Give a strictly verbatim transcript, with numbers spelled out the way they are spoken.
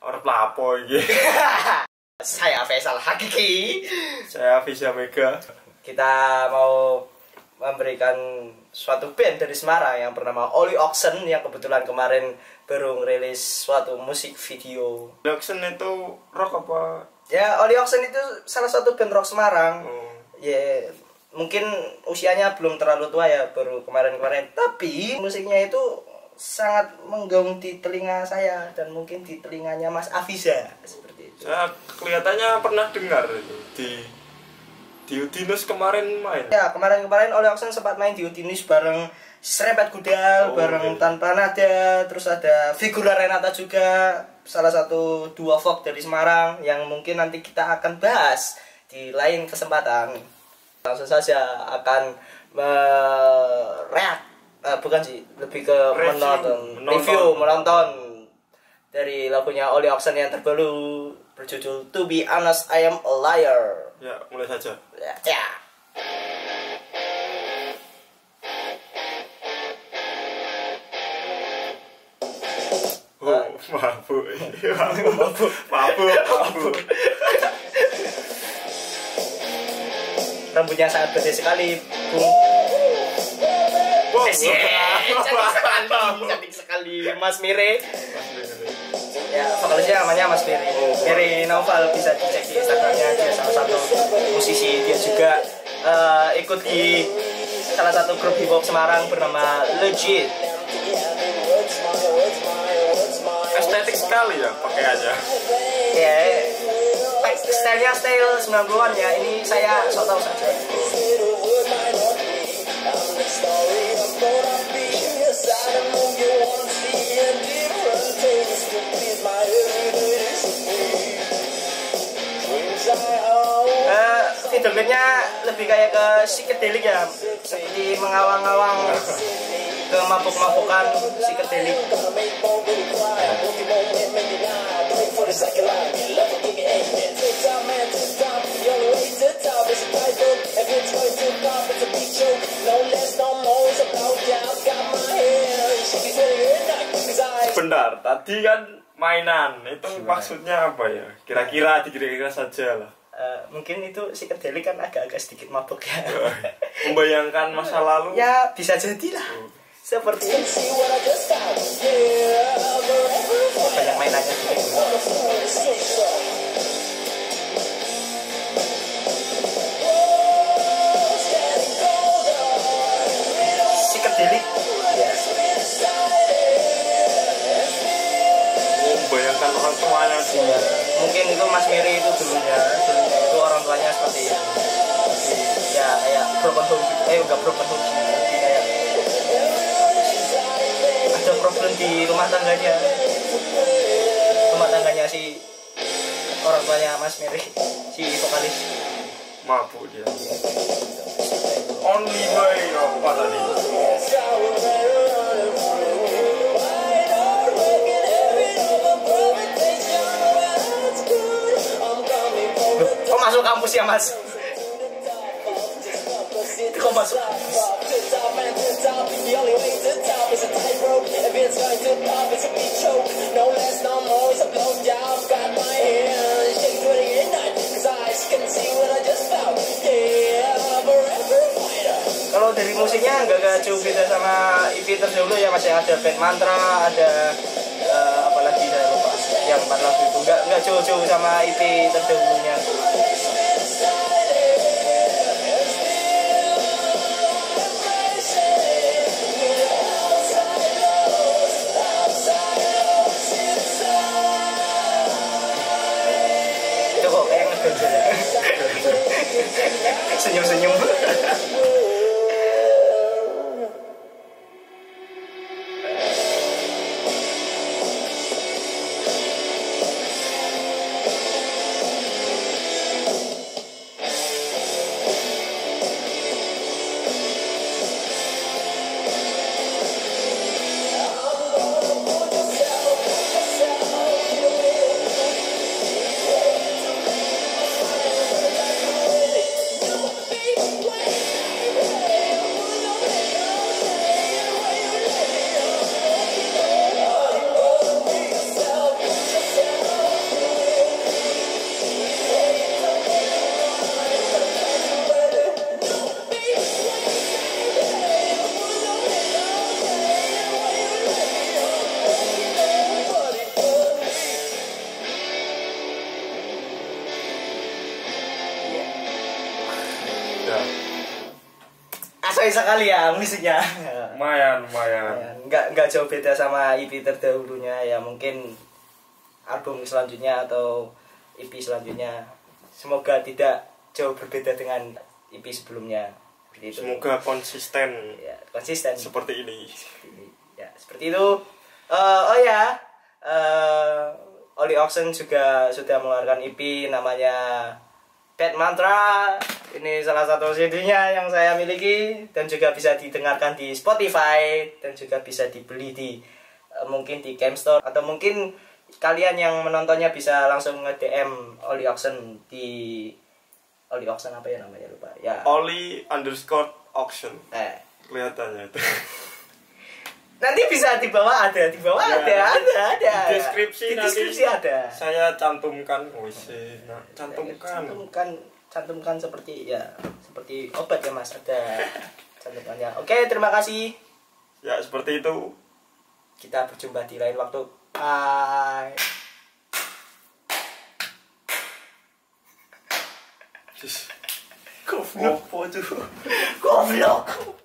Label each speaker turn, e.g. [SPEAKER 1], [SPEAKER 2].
[SPEAKER 1] Orang pelapo iki.
[SPEAKER 2] Saya Faisal Hakiki.
[SPEAKER 1] Saya Visa Mega.
[SPEAKER 2] Kita mau memberikan suatu band dari Semarang yang bernama Oli Oxen yang kebetulan kemarin baru ngerilis suatu musik video.
[SPEAKER 1] Oli Oxen itu rock apa?
[SPEAKER 2] Ya, Oli Oxen itu salah satu band rock Semarang.
[SPEAKER 1] Oh.
[SPEAKER 2] Ya, mungkin usianya belum terlalu tua ya, baru kemarin-kemarin. Tapi musiknya itu sangat menggaung di telinga saya dan mungkin di telinganya Mas Afiza seperti itu.
[SPEAKER 1] Saya kelihatannya pernah dengar itu di di Udinus kemarin main.
[SPEAKER 2] Ya, kemarin-kemarin Oli Oxen sempat main di Udinus bareng Serempet Gudal,
[SPEAKER 1] Oh,
[SPEAKER 2] bareng
[SPEAKER 1] okay.
[SPEAKER 2] Tanpa Nada, terus ada Figura Renata juga, salah satu duo folk dari Semarang yang mungkin nanti kita akan bahas di lain kesempatan. Langsung saja akan mereact, uh, bukan sih, lebih ke
[SPEAKER 1] Review,
[SPEAKER 2] menonton,
[SPEAKER 1] menonton.
[SPEAKER 2] review, menonton dari lagunya Oli Oxen yang terbaru berjudul To Be Honest I Am a Liar.
[SPEAKER 1] Ya, mulai saja.
[SPEAKER 2] Ya. ya.
[SPEAKER 1] Oh, mabuk. Mabuk. Mabuk. Mabuk.
[SPEAKER 2] Rambutnya sangat gede sekali, Bung.
[SPEAKER 1] Wow.
[SPEAKER 2] Yes, cantik sekali, cantik sekali, Mas Mire. Ya, vokalisnya namanya Mas Mire. Mire Naufal, bisa dicek di Instagramnya. Dia salah satu musisi. Dia juga uh, ikut di salah satu grup hip hop Semarang bernama Legit.
[SPEAKER 1] Estetik sekali ya pakaiannya.
[SPEAKER 2] Ya, stylenya style sembilan puluhan ya. Ini saya sok tahu saja. Uh, video klipnya lebih kayak ke psikedelik ya, seperti mengawang-awang ke mabuk-mabukan psikedelik.
[SPEAKER 1] Benar, tadi kan mainan itu maksudnya apa ya? Kira-kira dikira-kira saja lah.
[SPEAKER 2] Uh, mungkin itu psikedelik kan agak-agak sedikit mabuk ya.
[SPEAKER 1] Membayangkan masa lalu.
[SPEAKER 2] Ya bisa jadilah.
[SPEAKER 1] Oh.
[SPEAKER 2] Seperti banyak mainannya. Psikedelik.
[SPEAKER 1] Membayangkan orang tuanya sih.
[SPEAKER 2] Ya, mungkin itu Mas Miri itu dulunya, dulunya itu orang tuanya seperti itu. Ya kayak broken home gitu. Eh enggak broken home sih, tapi kayak ada problem di rumah tangganya. Rumah tangganya si orang tuanya Mas Miri, si vokalis.
[SPEAKER 1] Mabuk dia. Only way apa tadi?
[SPEAKER 2] Kok masuk kampus ya Mas? Kok masuk kampus? Kalau dari musiknya nggak gak jauh beda sama E P terdahulu ya Mas, yang ada band Mantra, ada uh, apa lagi saya lupa, yang empat lagu itu nggak nggak jauh-jauh sama E P terdahulunya. Itu kok kayak ngeganjel ya. Senyum-senyum. sesuai sekali ya musiknya.
[SPEAKER 1] Lumayan, lumayan.
[SPEAKER 2] Nggak nggak jauh beda sama E P terdahulunya ya, mungkin album selanjutnya atau E P selanjutnya semoga tidak jauh berbeda dengan E P sebelumnya. Seperti itu.
[SPEAKER 1] Semoga konsisten.
[SPEAKER 2] Ya, konsisten.
[SPEAKER 1] Seperti ini.
[SPEAKER 2] Ya, seperti itu. Uh, oh ya, uh, Oli Oxen juga sudah mengeluarkan E P namanya Bad Mantra. Ini salah satu C D-nya yang saya miliki dan juga bisa didengarkan di Spotify dan juga bisa dibeli di uh, mungkin di Game Store atau mungkin kalian yang menontonnya bisa langsung nge-D M Oli Oxen di Oli Oxen apa ya namanya lupa ya.
[SPEAKER 1] Oli underscore auction.
[SPEAKER 2] Eh,
[SPEAKER 1] kelihatannya itu.
[SPEAKER 2] Nanti bisa di bawah ada, di bawah ya, ada, ada, ada.
[SPEAKER 1] Di deskripsi,
[SPEAKER 2] di deskripsi
[SPEAKER 1] nanti
[SPEAKER 2] ada.
[SPEAKER 1] Saya cantumkan, wis, nah, cantumkan.
[SPEAKER 2] Cantumkan, cantumkan seperti ya, seperti obat ya Mas, ada cantumannya. Oke, terima kasih.
[SPEAKER 1] Ya, seperti itu.
[SPEAKER 2] Kita berjumpa di lain waktu. Bye.
[SPEAKER 1] Goblok,
[SPEAKER 2] Goblok.